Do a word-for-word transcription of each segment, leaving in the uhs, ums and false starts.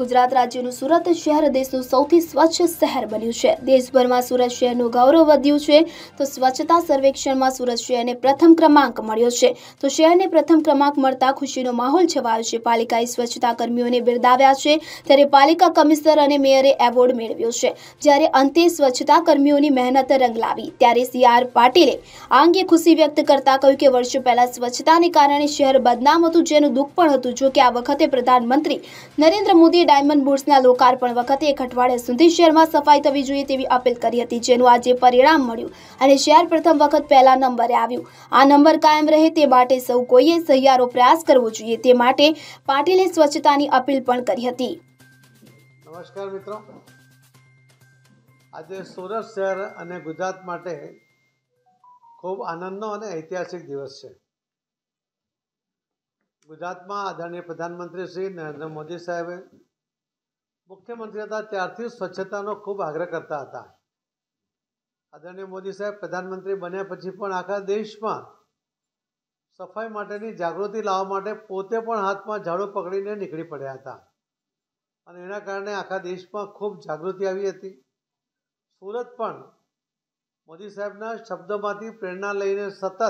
ગુજરાત રાજ્યનું સુરત શહેર દેશનું સૌથી સ્વચ્છ શહેર બન્યું છે। દેશભરમાં સુરત શહેરનું ગૌરવ વધ્યું છે તો સ્વચ્છતા સર્વેક્ષણમાં સુરત શહેરને પ્રથમ ક્રમાંક મળ્યો છે। તો શહેરને પ્રથમ ક્રમાંક મળતા ખુશીનો માહોલ છવાયો છે। પાલિકાએ સ્વચ્છતા કર્મીઓને બિરદાવ્યા છે ત્યારે પાલિકા કમિશનર અને મેયરે એવોર્ડ મેળવ્યો છે। જ્યારે અંતે સ્વચ્છતા કર્મીઓની મહેનત રંગ લાવી ત્યારે સી આર પાટીલે આ અંગે ખુશી વ્યક્ત કરતા કહ્યું કે વર્ષો પહેલા સ્વચ્છતાને કારણે શહેર બદનામ હતું, જેનું દુઃખ પણ હતું। જો કે આ વખતે પ્રધાનમંત્રી નરેન્દ્ર મોદીએ ડાયમંડ બુર્સના લોકાર્પણ વખતે એક અઠવાડિયા સુધી શહેરમાં સફાઈ થવી જોઈએ તેવી અપીલ કરી હતી, જેનું આજે પરિણામ મળ્યું અને શહેર પ્રથમ વખત પહેલા નંબરે આવ્યું। આ નંબર કાયમ રહે તે માટે સૌ કોઈએ સહિયારો પ્રયાસ કરવો જોઈએ, તે માટે પાટીલે સ્વચ્છતાની અપીલ પણ કરી હતી। નમસ્કાર મિત્રો, આજે સુરત શહેર અને ગુજરાત માટે ખૂબ આનંદનો અને ઐતિહાસિક દિવસ છે। ગુજરાતમાં આદરણીય પ્રધાનમંત્રી શ્રી નરેન્દ્ર મોદી સાહેબે મુખ્યમંત્રી હતા ત્યારથી સ્વચ્છતાનો ખૂબ આગ્રહ કરતા હતા। આદરણીય મોદી સાહેબ પ્રધાનમંત્રી બન્યા પછી પણ આખા દેશમાં સફાઈ માટેની જાગૃતિ લાવવા માટે પોતે પણ હાથમાં ઝાડુ પકડીને નીકળી પડ્યા હતા અને એના કારણે આખા દેશમાં ખૂબ જાગૃતિ આવી હતી। સુરત પણ મોદી સાહેબના શબ્દોમાંથી પ્રેરણા લઈને સતત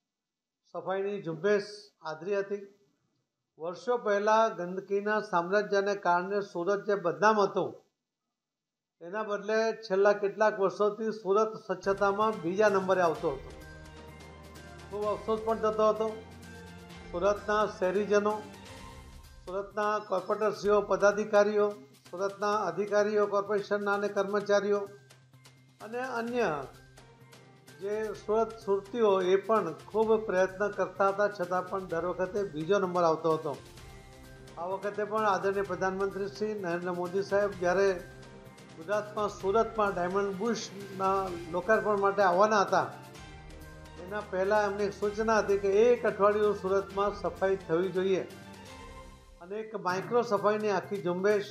સફાઈની ઝુંબેશ આદરી હતી। વર્ષો પહેલાં ગંદકીના સામ્રાજ્યને કારણે સુરત જે બદનામ હતું એના બદલે છેલ્લા કેટલાક વર્ષોથી સુરત સ્વચ્છતામાં બીજા નંબરે આવતો હતો। ખૂબ અફસોસ પણ થતો હતો। સુરતના શહેરીજનો, સુરતના કોર્પોરેટરશ્રીઓ, પદાધિકારીઓ, સુરતના અધિકારીઓ, કોર્પોરેશનના અને કર્મચારીઓ અને અન્ય જે સુરત સુરતીઓ એ પણ ખૂબ પ્રયત્ન કરતા હતા, છતાં પણ દર વખતે બીજો નંબર આવતો હતો। આ વખતે પણ આદરણીય પ્રધાનમંત્રી શ્રી નરેન્દ્ર મોદી સાહેબ જ્યારે ગુજરાતમાં સુરતમાં ડાયમંડ બુર્સના લોકાર્પણ માટે આવવાના હતા એના પહેલાં એમની સૂચના હતી કે એક અઠવાડિયું સુરતમાં સફાઈ થવી જોઈએ અને એક માઇક્રો સફાઈની આખી ઝુંબેશ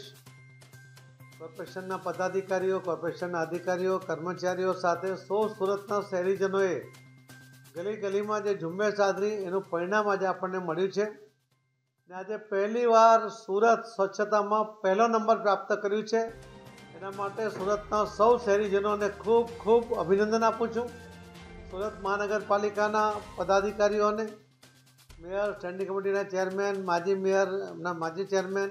કોર્પોરેશનના પદાધિકારીઓ, કોર્પોરેશનના અધિકારીઓ, કર્મચારીઓ સાથે સૌ સુરતના શહેરીજનોએ ગલી ગલીમાં જે ઝુંબેશ આદરી એનું પરિણામ આજે આપણને મળ્યું છે ને આજે પહેલીવાર સુરત સ્વચ્છતામાં પહેલો નંબર પ્રાપ્ત કર્યું છે। એના માટે સુરતના સૌ શહેરીજનોને ખૂબ ખૂબ અભિનંદન આપું છું। સુરત મહાનગરપાલિકાના પદાધિકારીઓને, મેયર, સ્ટેન્ડિંગ કમિટીના ચેરમેન, માજી મેયર, એમના માજી ચેરમેન,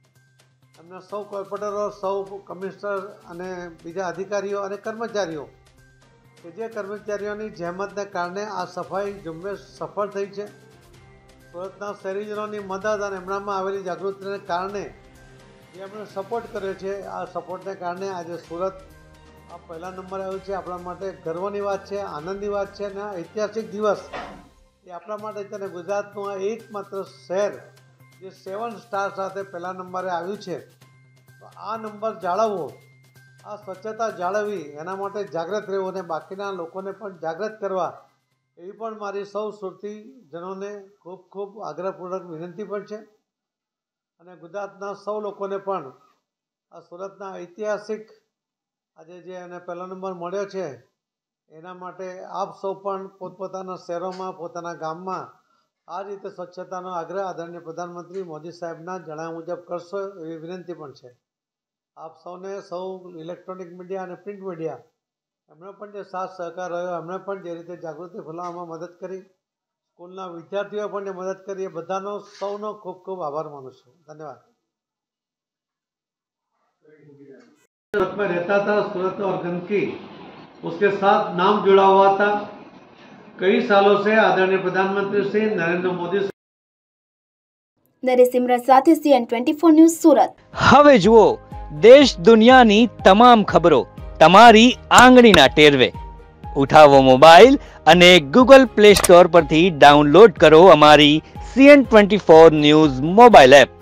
એમના સૌ કોર્પોરેટરો, સૌ કમિશનર અને બીજા અધિકારીઓ અને કર્મચારીઓ કે જે કર્મચારીઓની જહેમતને કારણે આ સફાઈ ઝુંબેશ સફળ થઈ છે। સુરતના શહેરીજનોની મદદ અને એમનામાં આવેલી જાગૃતિને કારણે જે એમણે સપોર્ટ કર્યો છે, આ સપોર્ટને કારણે આજે સુરત આ પહેલા નંબર આવ્યું છે। આપણા માટે ગર્વની વાત છે, આનંદની વાત છે અને ઐતિહાસિક દિવસ એ આપણા માટે છે અને ગુજરાતનું આ એકમાત્ર શહેર જે સેવન સ્ટાર સાથે પહેલા નંબરે આવ્યું છે, તો આ નંબર જાળવવો, આ સ્વચ્છતા જાળવવી, એના માટે જાગૃત રહેવું અને બાકીના લોકોને પણ જાગૃત કરવા એવી પણ મારી સૌ સુરતીજનોને ખૂબ ખૂબ આગ્રહપૂર્વક વિનંતી પણ છે અને ગુજરાતના સૌ લોકોને પણ આ સુરતના ઐતિહાસિક આજે જે એને પહેલો નંબર મળ્યો છે એના માટે આપ સૌ પણ પોતપોતાના શહેરોમાં, પોતાના ગામમાં આ રીતે સ્વચ્છતાનો આગ્રહ આદરણીય પ્રધાનમંત્રી મોદી સાહેબના જણાવ્યા મુજબ કરશો એવી વિનંતી પણ છે। આપ સૌને, સૌ ઇલેક્ટ્રોનિક મીડિયા અને પ્રિન્ટ મીડિયા એમણે પણ જે સાથ સહકાર રહ્યો, એમણે પણ જે રીતે જાગૃતિ ફેલાવવામાં મદદ કરી, સ્કૂલના વિદ્યાર્થીઓએ પણ જે મદદ કરી, એ બધાનો સૌનો ખૂબ ખૂબ આભાર માનું છું। ધન્યવાદ। सूरत में रहता था, सूरत और गंदगी उसके साथ नाम जुड़ा हुआ था। कई सालों से आदरणीय प्रधानमंत्री श्री नरेंद्र मोदी નરેશ સિમરન સાથે C N twenty four news Surat. હવે જુઓ દેશ દુનિયાની તમામ ખબરો તમારી આંગળીના ટેરવે। ઉઠાવો મોબાઈલ અને ગૂગલ પ્લે સ્ટોર પરથી ડાઉનલોડ કરો અમારી C N twenty four news mobile app.